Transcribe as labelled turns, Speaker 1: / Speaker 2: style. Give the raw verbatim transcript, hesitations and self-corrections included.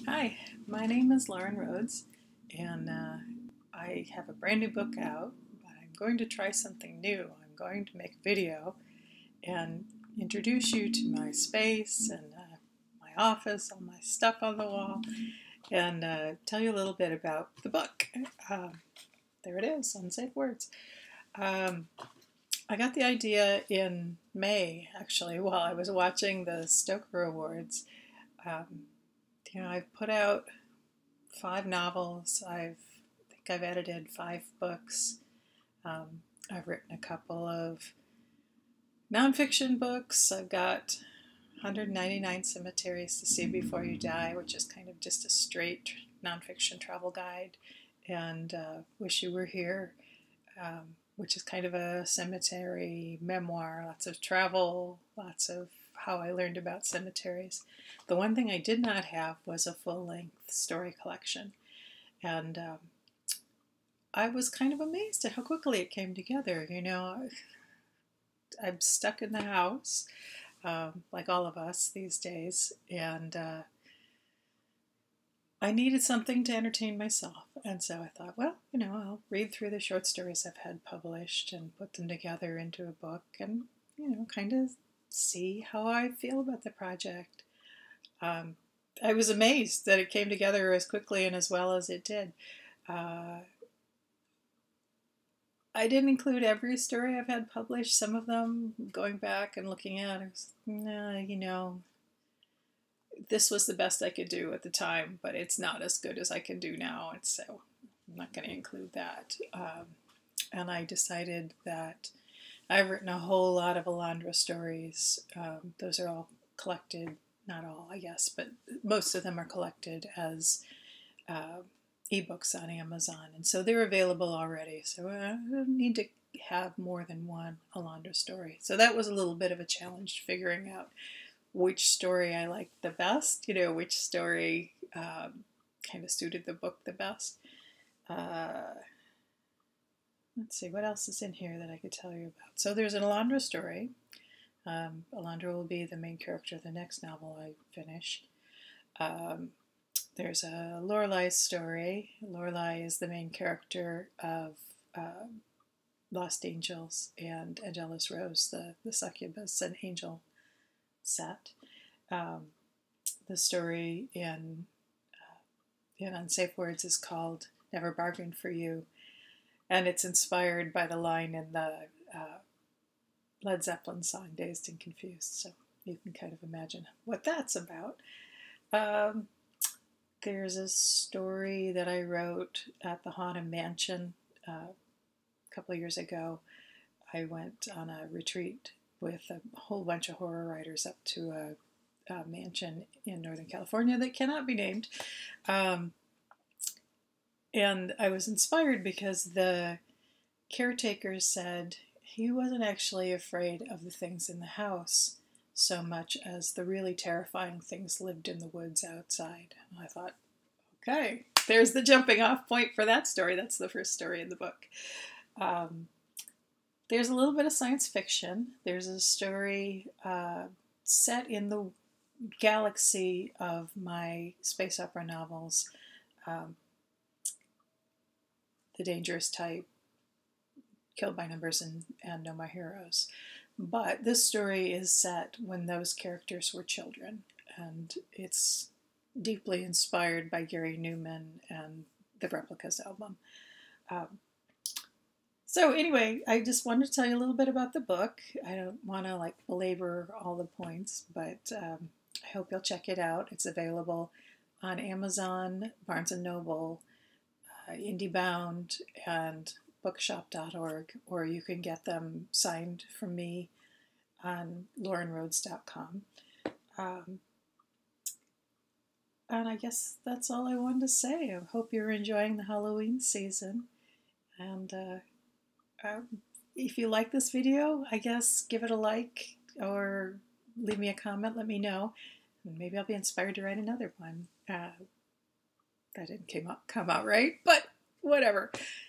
Speaker 1: Hi, my name is Lauren Rhodes, and uh, I have a brand new book out, but I'm going to try something new. I'm going to make a video and introduce you to my space and uh, my office, all my stuff on the wall, and uh, tell you a little bit about the book. Um, there it is, Unsafe Words. Um, I got the idea in May, actually, while I was watching the Stoker Awards. Um, you know, I've put out five novels. I've, I think I've edited five books. Um, I've written a couple of nonfiction books. I've got one hundred ninety-nine Cemeteries to See Before You Die, which is kind of just a straight nonfiction travel guide, and uh, Wish You Were Here, um, which is kind of a cemetery memoir, lots of travel, lots of how I learned about cemeteries. The one thing I did not have was a full-length story collection, and um, I was kind of amazed at how quickly it came together. You know, I'm stuck in the house, um, like all of us these days, and uh, I needed something to entertain myself, and so I thought, well, you know, I'll read through the short stories I've had published and put them together into a book and, you know, kind of see how I feel about the project. Um, I was amazed that it came together as quickly and as well as it did. Uh, I didn't include every story I've had published. Some of them, going back and looking at, I was, nah, you know, this was the best I could do at the time, but it's not as good as I can do now, and so I'm not going to include that. Um, and I decided that I've written a whole lot of Alondra stories. Um, those are all collected, not all, I guess, but most of them are collected as uh, ebooks on Amazon, and so they're available already. So I don't need to have more than one Alondra story. So that was a little bit of a challenge, figuring out which story I liked the best, you know, which story um, kind of suited the book the best. Uh, let's see, what else is in here that I could tell you about? So there's an Alondra story. Um, Alondra will be the main character of the next novel I finish. Um, there's a Lorelei story. Lorelei is the main character of uh, Lost Angels and Angelus Rose, the, the succubus and angel set. Um, the story in uh, in Unsafe Words is called Never Bargained for You, and it's inspired by the line in the uh, Led Zeppelin song Dazed and Confused, so you can kind of imagine what that's about. Um, there's a story that I wrote at the Haunted Mansion uh, a couple of years ago. I went on a retreat with a whole bunch of horror writers up to a, a mansion in Northern California that cannot be named. Um, and I was inspired because the caretaker said he wasn't actually afraid of the things in the house so much as the really terrifying things lived in the woods outside. And I thought, okay, there's the jumping off point for that story. That's the first story in the book. Um, There's a little bit of science fiction. There's a story uh, set in the galaxy of my space opera novels, um, The Dangerous Type, Killed by Numbers, and, and No More Heroes. But this story is set when those characters were children, and it's deeply inspired by Gary Newman and the Replicas album. Um, So anyway, I just wanted to tell you a little bit about the book. I don't want to like belabor all the points, but um, I hope you'll check it out. It's available on Amazon, Barnes and Noble, uh, IndieBound, and bookshop dot org, or you can get them signed from me on lauren rhodes dot com. Um, and I guess that's all I wanted to say. I hope you're enjoying the Halloween season, and uh, Um, if you like this video, I guess give it a like or leave me a comment, let me know. And maybe I'll be inspired to write another one. Uh, that didn't came out, come out right, but whatever.